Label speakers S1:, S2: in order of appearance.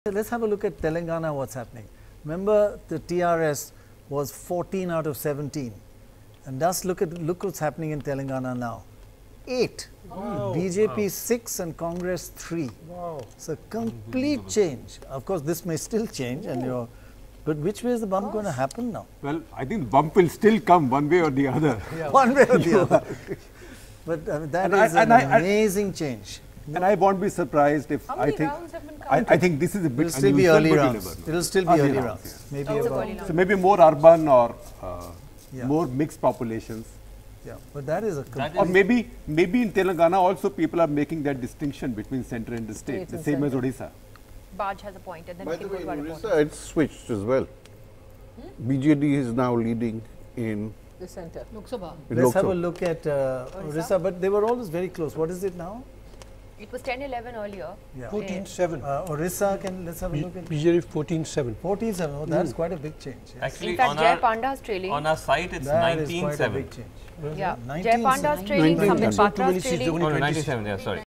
S1: Let's have a look at Telangana, what's happening. Remember, the TRS was 14 out of 17. And just look what's happening in Telangana now. 8.
S2: Wow.
S1: BJP 6 and Congress 3.
S2: Wow.
S1: It's a complete change. Of course, this may still change, and but which way is the bump going to happen now?
S3: Well, I think the bump will still come one way or the other.
S1: Yeah. One way or the other. But that is an amazing change.
S3: And I won't be surprised if
S4: How many rounds have been
S3: I think this is a bit
S1: It'll still be
S3: unusual,
S1: early
S3: but you
S1: rounds.
S3: never know.
S1: It'll still be early rounds.
S3: Yeah.
S1: Maybe about,
S3: So maybe more urban or
S1: Yeah.
S3: more mixed populations.
S1: yeah. But that is a
S3: Or maybe in Telangana also people are making that distinction between centre and the state,
S4: States
S3: the
S4: and
S3: same as
S4: centre.
S3: Odisha.
S4: Baj has a point, and then
S2: By
S4: we
S2: the
S4: can
S2: way,
S4: go to
S2: in
S4: our
S2: Orissa,
S4: reporter.
S2: it's switched as well. BJD is now leading in
S4: The centre.
S5: Lok Sabha.
S1: Let's
S2: Lok
S1: have a
S2: Sabha.
S1: look at Orissa, but they were always very close. What is it now?
S4: It was 10-11 earlier.
S1: Yeah.
S2: 14-7.
S1: Orissa, let's have a look at
S2: BJD 14-7.
S1: 47. Oh, that's quite a big change. Yes.
S6: Actually,
S4: In fact,
S6: on
S4: Jay
S6: our,
S4: Panda is trailing.
S6: on our site, it's
S1: That is quite a
S6: 19-7.
S1: big change.
S4: Yeah,
S1: 19-7.
S4: Jay Panda is trailing,
S2: 19-7.
S4: Samit
S2: So
S4: Patra
S2: many
S4: is
S2: seats,
S4: trailing.
S2: only
S6: Oh, no,
S2: 27.
S6: 97, yeah, sorry.